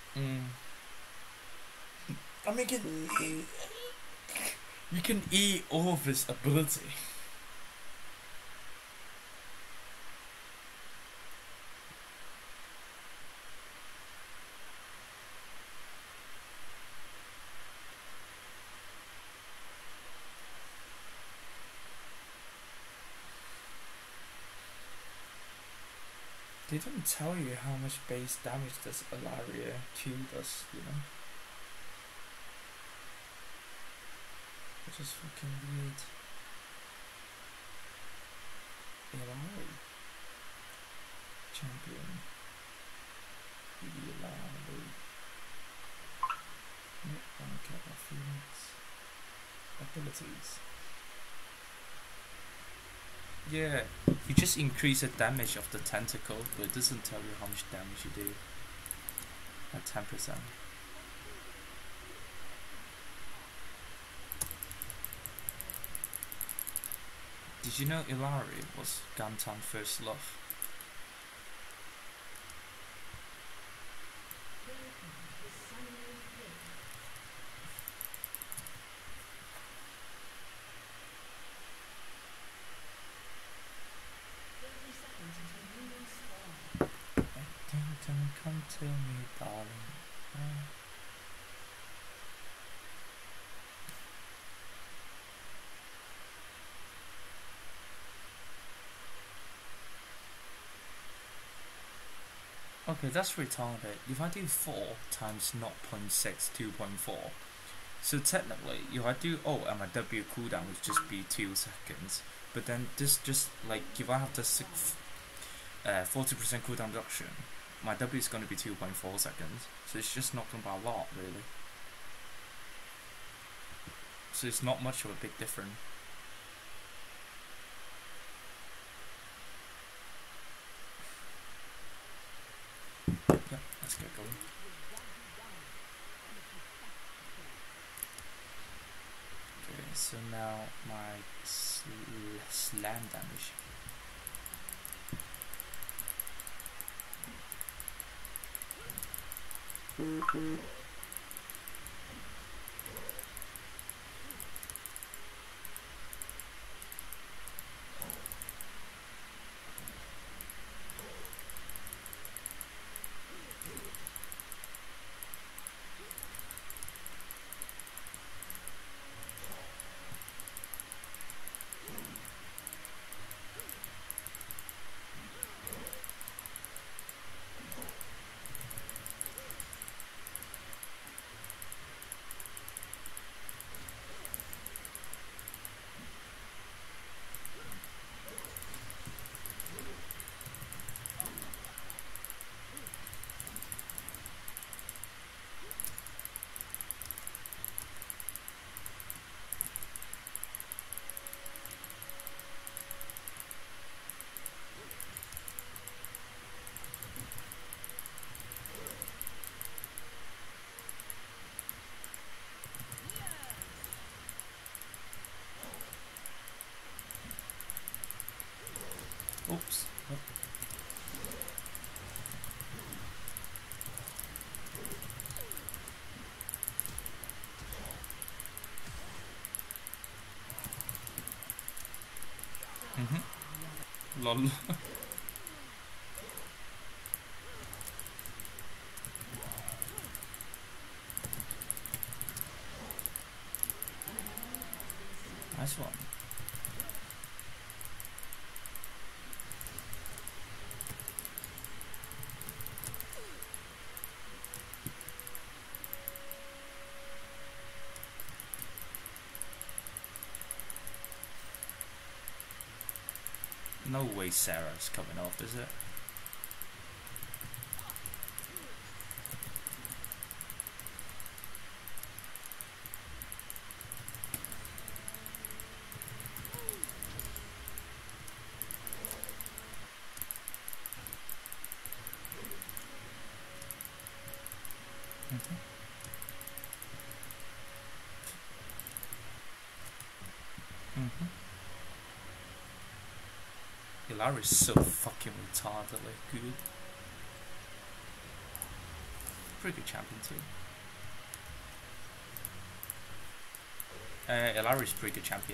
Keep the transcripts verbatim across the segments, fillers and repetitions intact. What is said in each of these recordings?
Mm. I mean, you can eat, you can eat all of his ability. They didn't tell you how much base damage this Ilaria Q does, you know? Which is fucking weird. Ilaria. Champion. Ilaria. Nope, I don't care about Phoenix. Abilities. Yeah, you just increase the damage of the tentacle, but it doesn't tell you how much damage you do. At ten percent. Did you know Ilari was Gantan's first love? Come to me, darling. Uh. Okay, that's retarded. If I do four times zero point six, two point four, so technically, if I do O and my W cooldown would just be two seconds, but then this just, like, if I have the six, uh, forty percent cooldown reduction, my W is going to be two point four seconds, so it's just not going to be a lot, really. So it's not much of a big difference. Yep, let's get going. Okay, so now my sl slam damage. Mm-hmm. Oops. Oh. Mm-hmm. Lol. Nice one. No way Sarah's coming off, is it? Mm-hmm. Mm-hmm. Ilari's so fucking retardedly good. pretty good champion too. Uh, Illari's pretty good champion.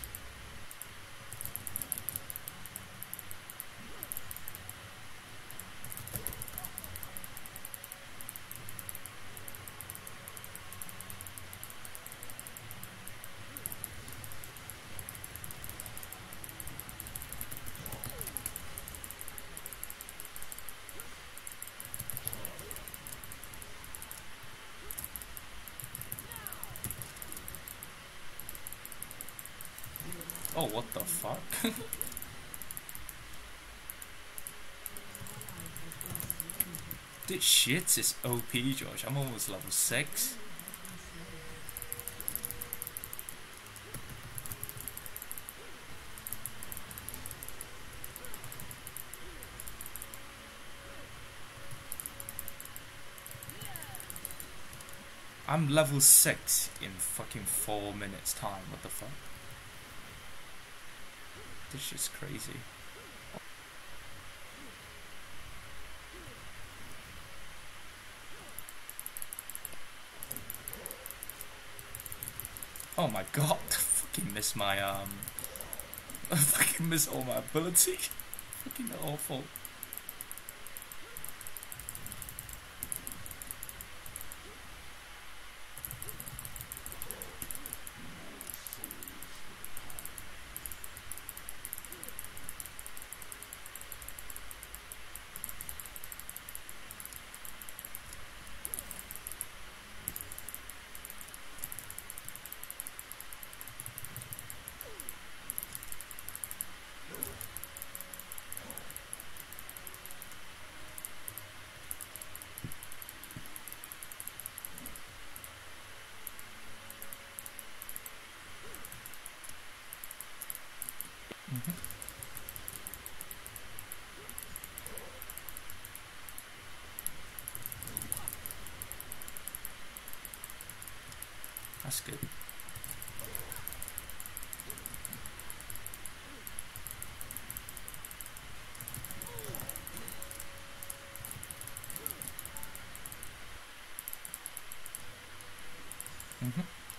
Oh, what the fuck? This shit is O P, Josh. I'm almost level six. I'm level six in fucking four minutes time. What the fuck? This shit's crazy. Oh my god, I fucking miss my um I fucking miss all my ability. Fucking awful. Mm-hmm. That's good. Mm-hmm.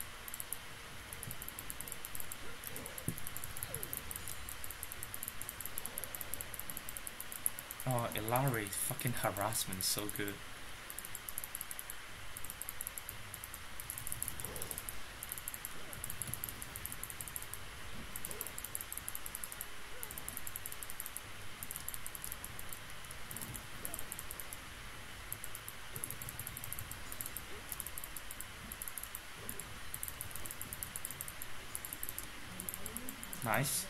Oh, Illari, fucking harassment is so good. Nice.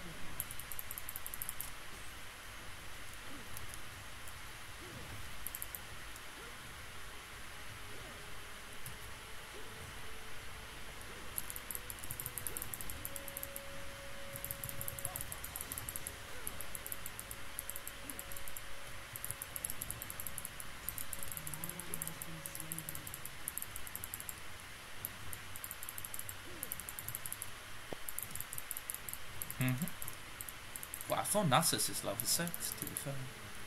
Mm-hmm. Well, I thought Nasus is level six, to be fair.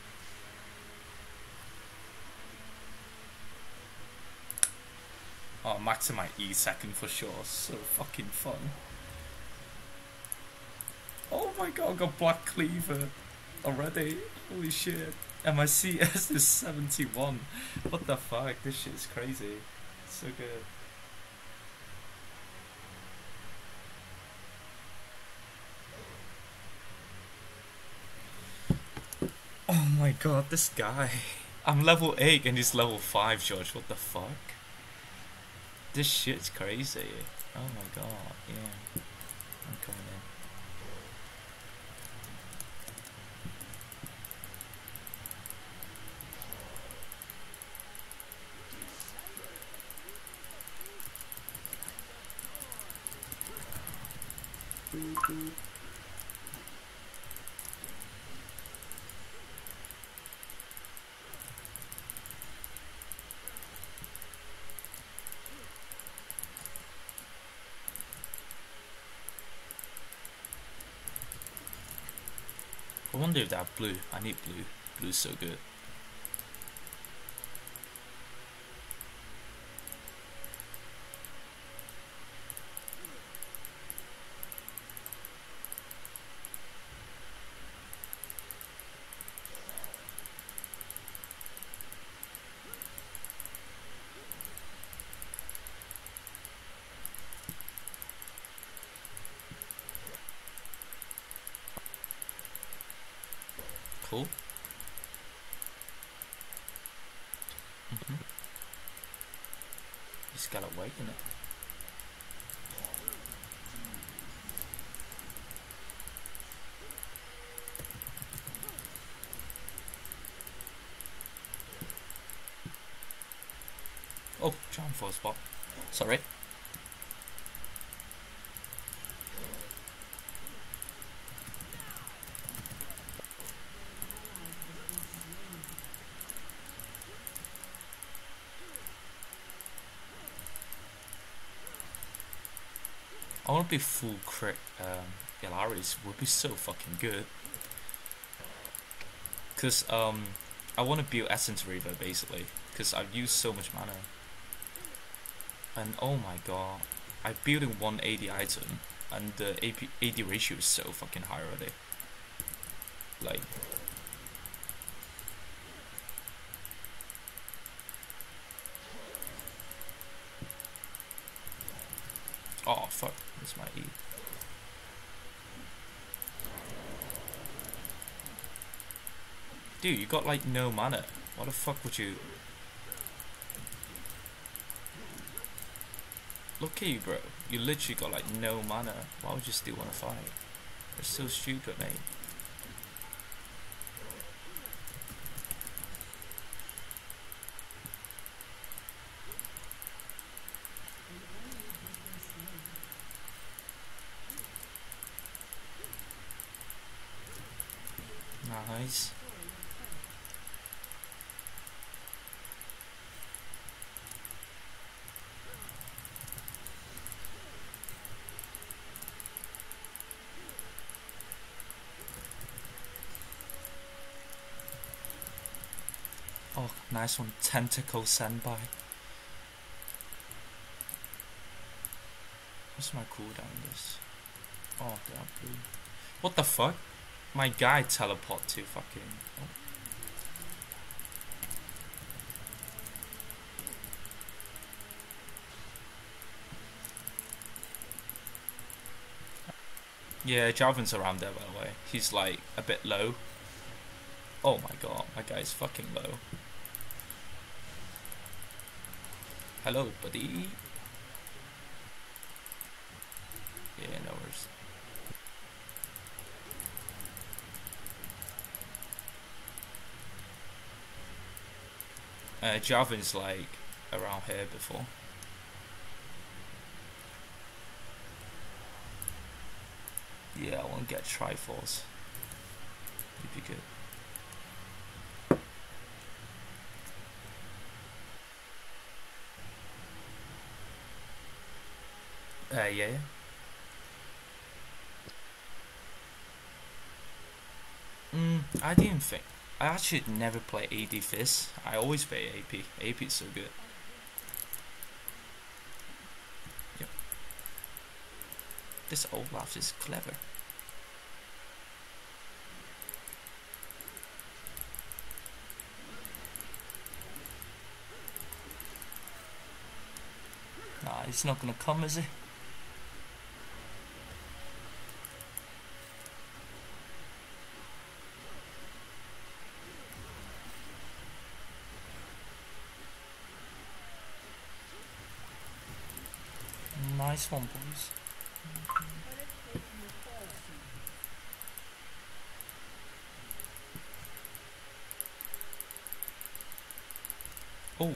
Oh, maxing my E second for sure. So fucking fun. Oh my god, I got Black Cleaver already. Holy shit. And my C S is seventy-one. What the fuck? This shit is crazy. So good. Oh my god, this guy. I'm level eight and he's level five, George. What the fuck? This shit's crazy. Oh my god, yeah. I'm coming in. I wonder if they have blue. I need blue. Blue's so good. full. Mm-hmm. Just gotta wait, innit? Oh, jump for a spot. Sorry. I want to be full crit um, Ilaris would be so fucking good. Cause um, I want to build Essence Reaver basically. Cause I've used so much mana. And oh my god, I'm building one eighty item, and the A P A D ratio is so fucking high already. Like. Oh fuck, that's my E. Dude, you got like no mana. Why the fuck would you? Look at you, bro. You literally got like no mana. Why would you still want to fight? It's so stupid, mate. Nice. Oh, nice one. Tentacle Senpai. What's my cooldown this? Oh, they are blue. What the fuck? My guy teleport to fucking... Oh. Yeah, Jarvan's around there by the way. He's like a bit low. Oh my god, my guy's fucking low. Hello, buddy. Yeah, no worries. Uh, Jarvan's like around here before. Yeah, I want to get Triforce. It'd be good. Uh, yeah. Mm, I didn't think. I actually never play A D Fizz. I always play A P. A P is so good. Yep. This Olaf is clever. Nah, he's not gonna come, is he? Nice one, boys. Oh.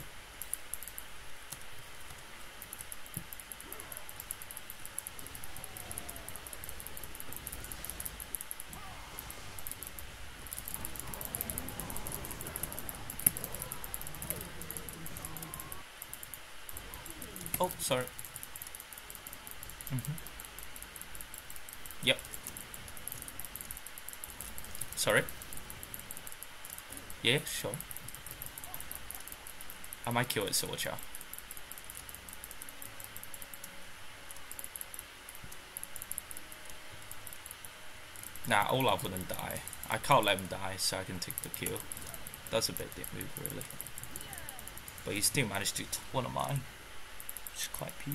Oh, sorry. Mm-hmm. Yep. Sorry. Yeah, sure. I might kill it, so watch out. Nah, Olaf wouldn't die. I can't let him die, so I can take the kill. That's a bit dick move, really. But he still managed to one of mine, which is quite peak.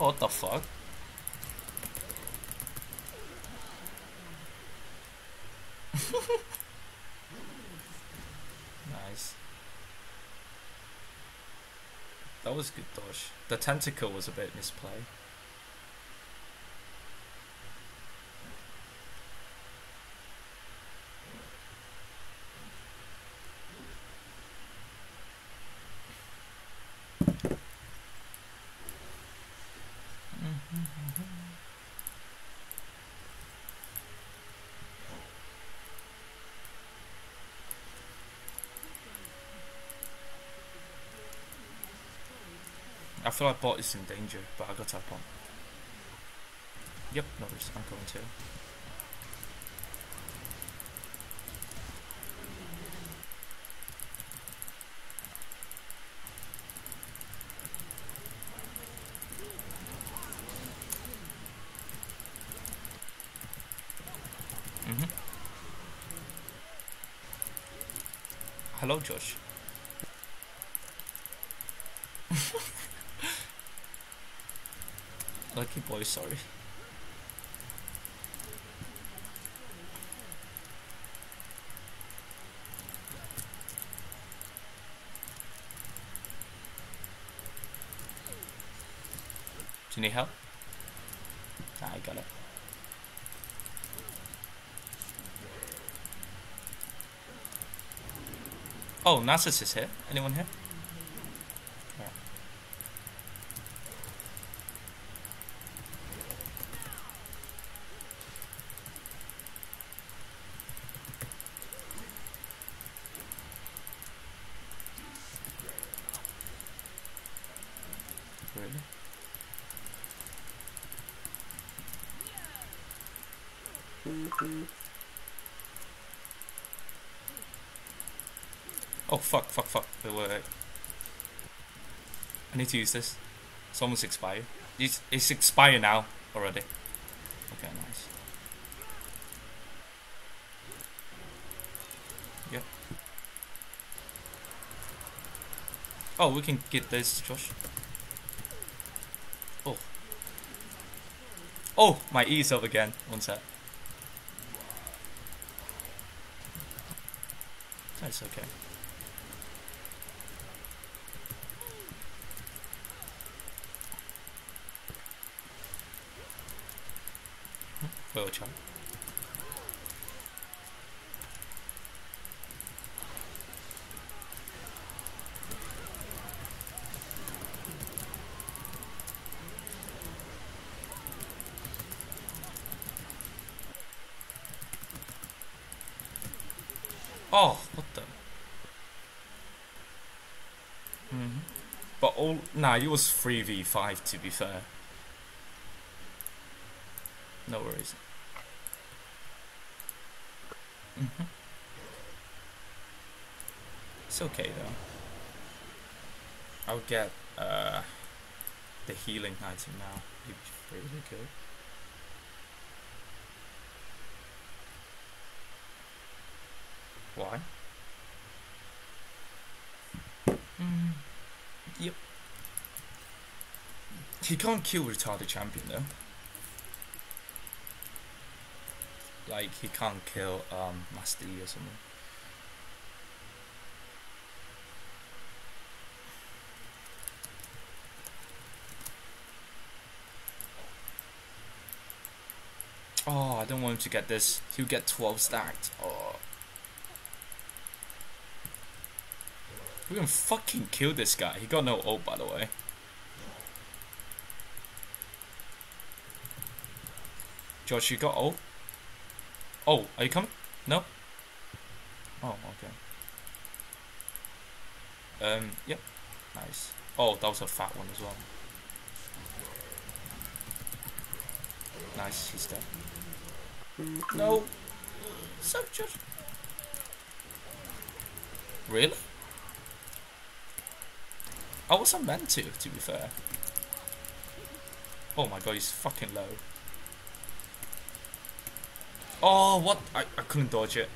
Oh, what the fuck? Nice. That was good dodge. The tentacle was a bit misplay. I feel like bot is in danger, but I got tap on. Yep, no worries, I'm going to. Mm-hmm. Hello, Josh. Lucky boy, sorry. Do you need help? Nah, I got it. Oh, Nasus is here. Anyone here? Yeah. Really? Mm-hmm. Oh fuck, fuck, fuck. Wait, wait, wait. I need to use this. It's almost expired. It's, it's expired now already. Okay, nice. Yep. Oh, we can get this, Josh. Oh. Oh, my E is up again. One sec. That's okay. Well, chum. Oh, what the? Mm-hmm. But all nah, it was three v five to be fair. No worries. Mm-hmm. It's okay though. I'll get uh the healing item now. It'd be really good. Why? Mm. Yep. He can't kill retarded champion though. Like he can't kill um Master Yi or something. Oh, I don't want him to get this. He'll get twelve stacked. Oh. We can fucking kill this guy. He got no ult, by the way. Josh, you got ult? Oh, are you coming? No? Oh, okay. Um, yep. Nice. Oh, that was a fat one as well. Nice, he's dead. No. So Josh. Really? I wasn't meant to, to be fair. Oh my god, he's fucking low. Oh, what? I, I couldn't dodge it.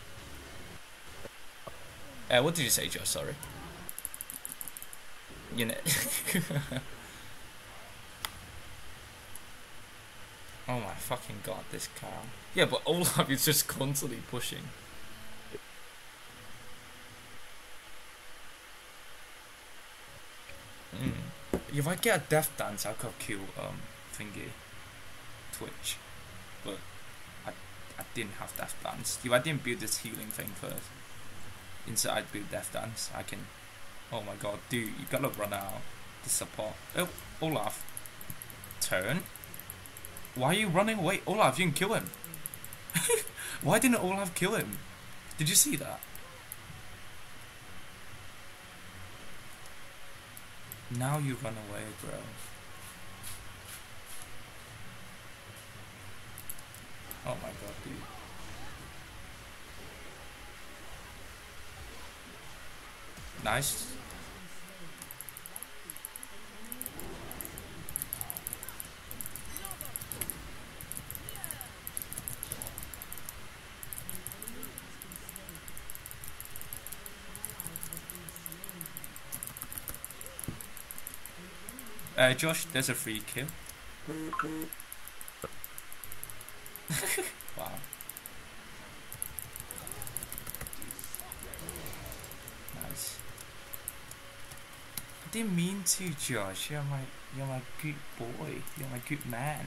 Uh, what did you say, Josh? Sorry. You know. Oh my fucking god, this car. Yeah, but Olaf is just constantly pushing. Mm. If I get a death dance, I could kill um thingy Twitch, but I I didn't have death dance. If I didn't build this healing thing first, instead I build death dance, I can. Oh my god, dude, you gotta run out the support. Oh, Olaf, turn. Why are you running away, Olaf? You can kill him. Why didn't Olaf kill him? Did you see that? Now you run away, bro. Oh my god, dude. Nice. Uh, Josh, there's a free kill. Wow. Nice. I didn't mean to, Josh. You're my, you're my good boy. You're my good man.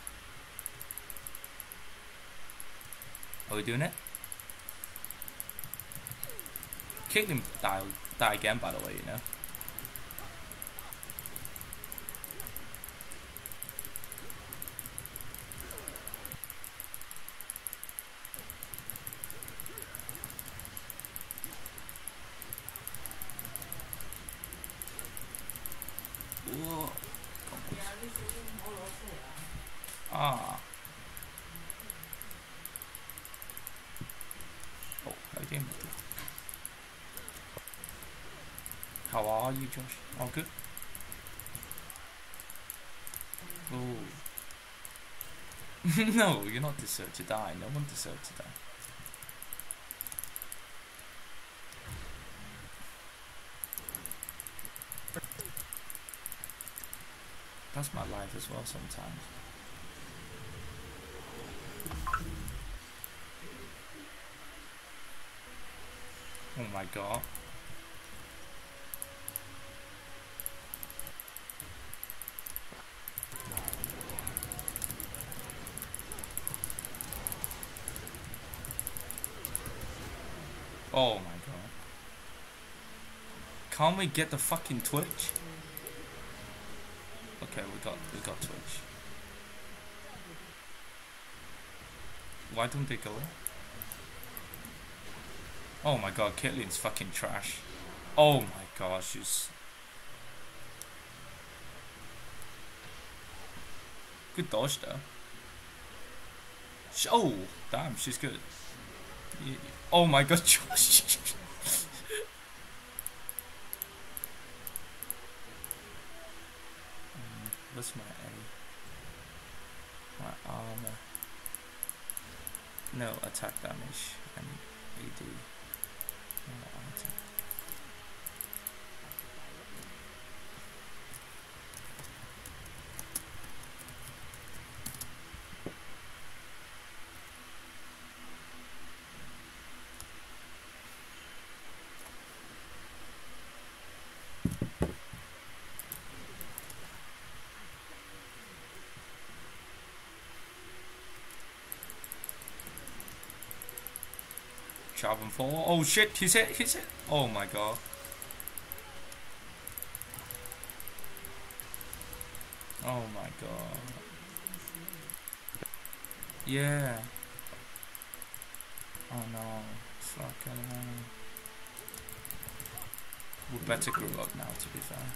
Are we doing it? Caitlyn die, die again, by the way, you know. Ah. Oh, how you doing? How are you, Josh? All good? Oh. No, you're not deserve to die. No one deserves to die. That's my life as well sometimes. Oh my god. Oh my god. Can't we get the fucking Twitch? Okay, we got we got Twitch. Why don't they go? Oh my god, Caitlyn's fucking trash. Oh my god, she's good dodge though. Sh oh, damn, she's good. Yeah. Oh my god, Josh. um, what's my A? My armor. No attack damage and A D. No item. Sharpen four. Oh shit, he's hit, he's hit. Oh my god. Oh my god. Yeah. Oh no. Fucking hell. We better grow up now, to be fair.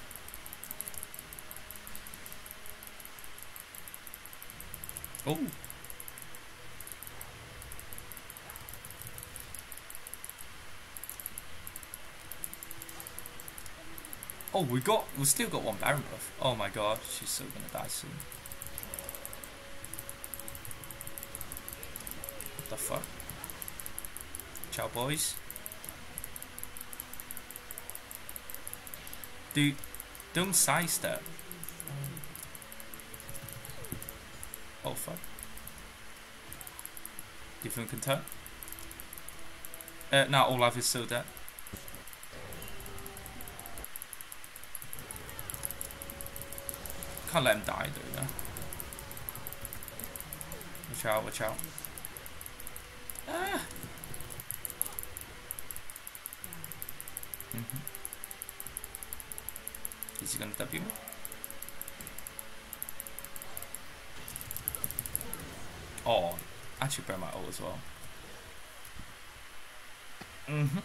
Oh. Oh, we got, we still got one Baron buff. Oh my god, she's so gonna die soon. What the fuck? Ciao, boys. Dude, don't sidestep. Oh fuck? Do you think we can turn? Uh, now Olaf is so dead. Can't let him die though, you know? Watch out, watch out. Ah! Mm-hmm. Is he gonna W me? Oh, actually burn my ult as well. Mm-hmm.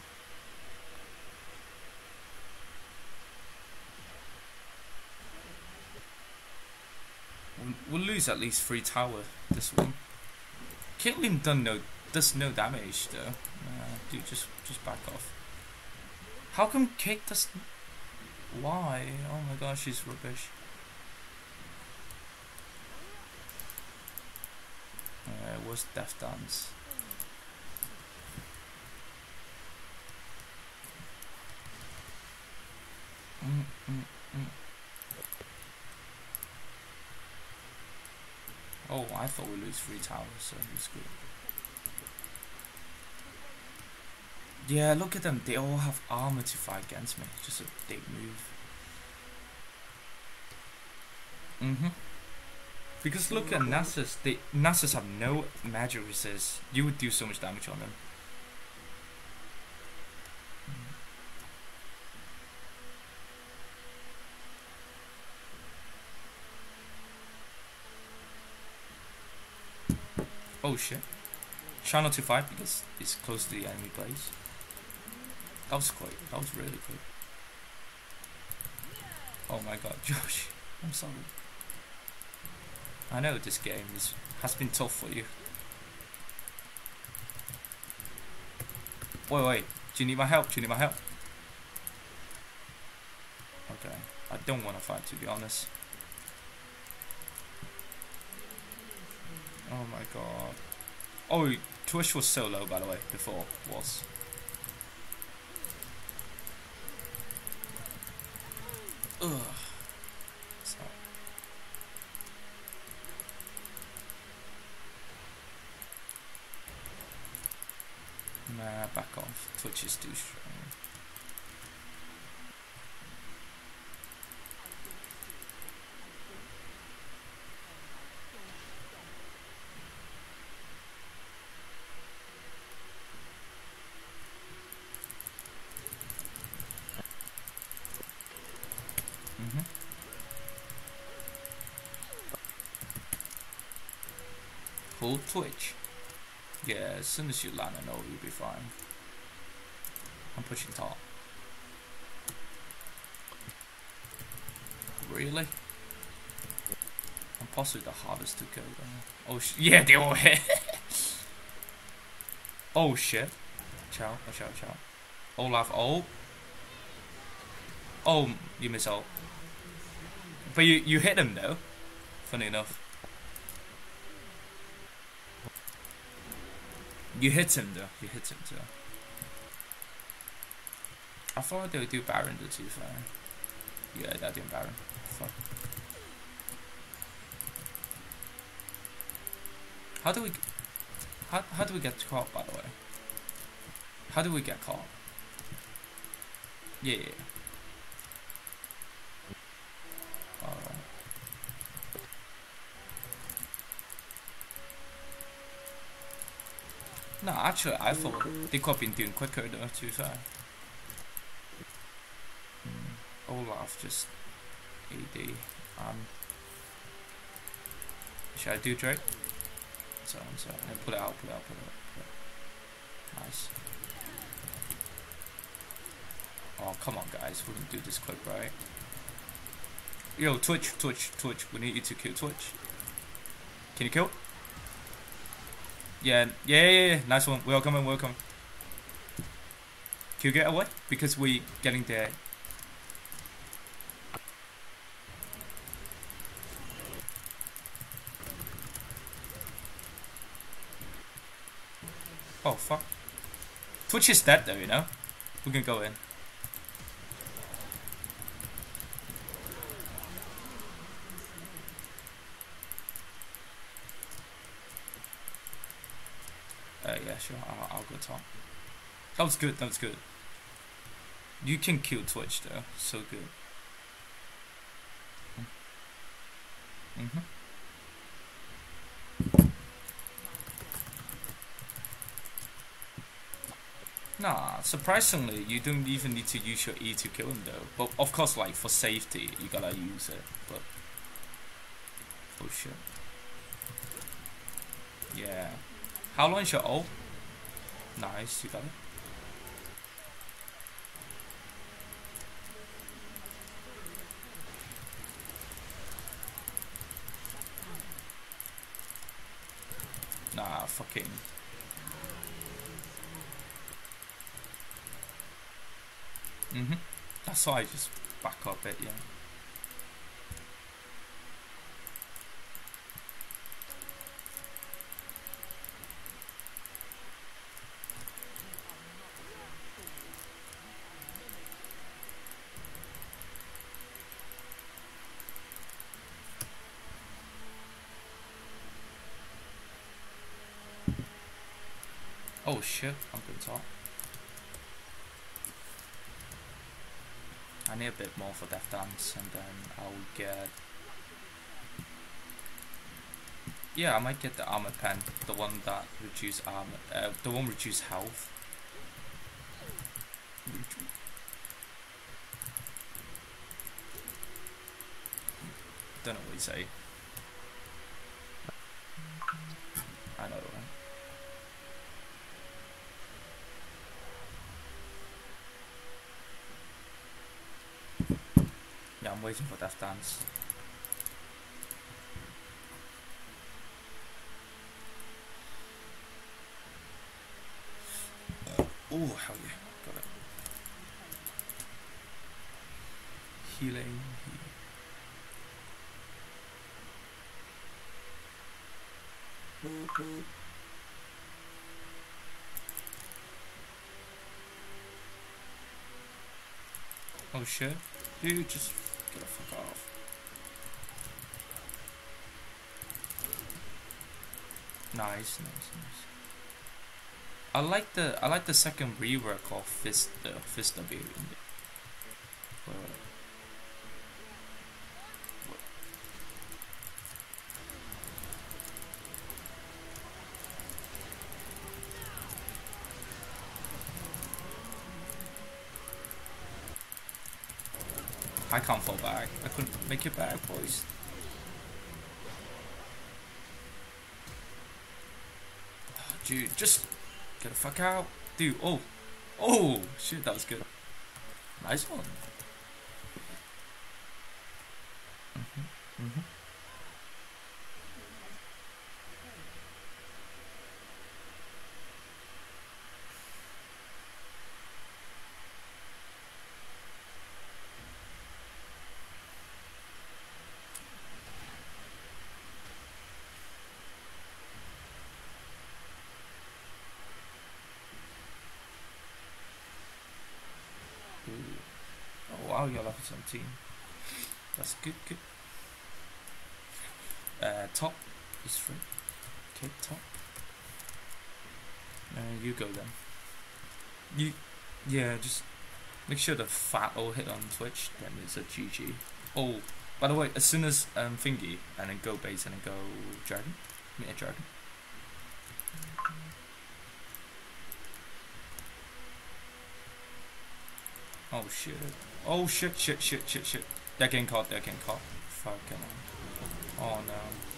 We'll, we'll lose at least three tower this one. Caitlyn done no does no damage though. Uh, dude, just just back off. How come Kate doesn't? Why? Oh my gosh, she's rubbish. Uh, what's Death Dance? Mm, mm, mm. Oh, I thought we lose three towers, so it's good. Yeah, look at them. They all have armor to fight against me. Just a big move. Mm-hmm. Because look at Nasus. They Nasus have no magic resist. You would do so much damage on them. Oh shit. Try not to fight because it's close to the enemy base. That was quick. That was really quick. Oh my god, Josh. I'm sorry. I know this game is, has been tough for you. Wait, wait. Do you need my help? Do you need my help? Okay. I don't want to fight, to be honest. Oh my god. Oh, Twitch was so low, by the way, before. Was. Ugh. Sorry. Nah, back off. Twitch is too strong. Hold Twitch. Yeah, as soon as you land an ult, you'll be fine. I'm pushing top. Really? I'm possibly the hardest to kill though. Oh sh yeah, they all hit. Oh shit. Watch out, watch out, watch out. Olaf ult. Oh, you miss ult. But you, you hit him though. Funny enough. You hit him though. You hit him too. I thought they would do Baron though too far. Yeah, they're doing Baron. Fuck. How do we how how do we get caught, by the way? How do we get caught? Yeah, yeah. Alright. No, actually, I thought they could have been doing quicker though, to be fair. Mm. Olaf just A D. Um, should I do Drake? So, so, no, put it out, put it out, put it out. Put it out. Nice. Oh, come on, guys, we can do this quick, right? Yo, Twitch, Twitch, Twitch, we need you to kill Twitch. Can you kill? Yeah, yeah, yeah, yeah, nice one. We're coming, we're coming. Can you get away? Because we getting there. Oh, fuck. Twitch is dead though, you know? We can go in. Okay, yeah, sure. I'll, I'll go top. That was good. That was good. You can kill Twitch though. So good. Mm-hmm. Nah, surprisingly, you don't even need to use your E to kill him though. But of course, like for safety, you gotta use it. But oh shit. Yeah. How long is your ult? Nice, you got it. Nah, fucking. Mhm. That's why I just back up it, yeah. Oh shit, I'm good top. I need a bit more for Death Dance, and then I'll get. Yeah, I might get the armor pen, the one that reduce armor, uh, the one reduce health. Don't know what you say. I know, right? Yeah, I'm waiting for Death Dance. Oh, hell yeah. Got it. Healing. Oh shit. Dude, just get the fuck off. Nice, nice, nice. I like the I like the second rework of Fist the Fist W. Uh, I can't fall back. I couldn't make it back, boys. Oh, dude, just get the fuck out. Dude, oh. Oh, shit, that was good. Nice one. Mm-hmm, mm-hmm. Oh wow, you're level seventeen. That's good, good. Uh, top is free. Okay, top. Uh, you go then. You, yeah, just make sure the fat all hit on Twitch, then it's a G G. Oh, by the way, as soon as um thingy, and then go base and then go dragon. Meet a dragon. Oh shit. Oh shit, shit, shit, shit, shit. They're getting caught, they're getting caught. Fucking hell. Oh no.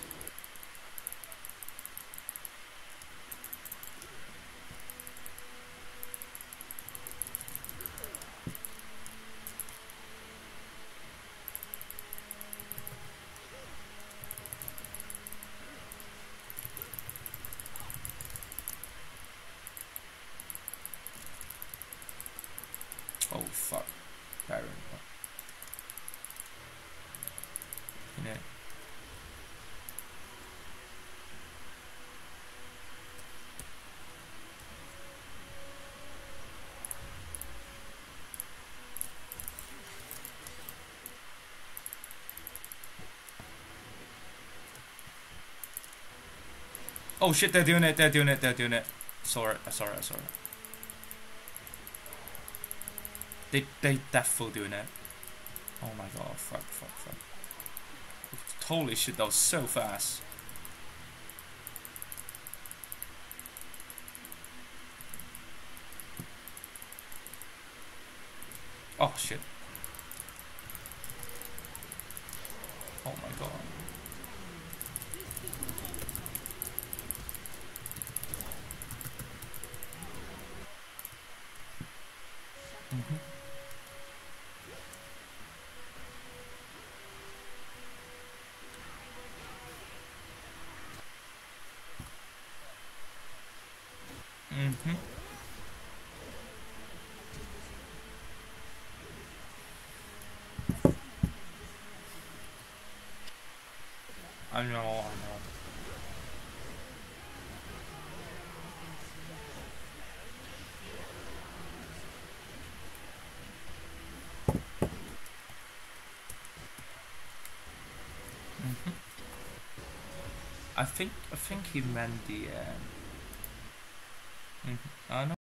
Oh fuck. Baron. You know. Oh shit, they're doing it, they're doing it, they're doing it. Saw it, I saw it, I saw it. They, they definitely doing it. Oh my god, fuck, fuck, fuck. Holy shit, that was so fast. Oh shit. Oh my god. Mm-hmm. Mm-hmm. I know, I know. Mm-hmm. I think I think he meant the um, mm-hmm. I know